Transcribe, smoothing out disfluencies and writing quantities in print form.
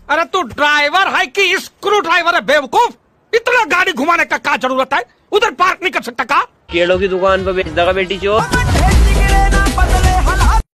अरे तू ड्राइवर है कि स्क्रू ड्राइवर है बेवकूफ? इतना गाड़ी घुमाने का क्या जरूरत है? उधर पार्क नहीं कर सकता का? केलों की दुकान पे बेच देगा बेटी चो।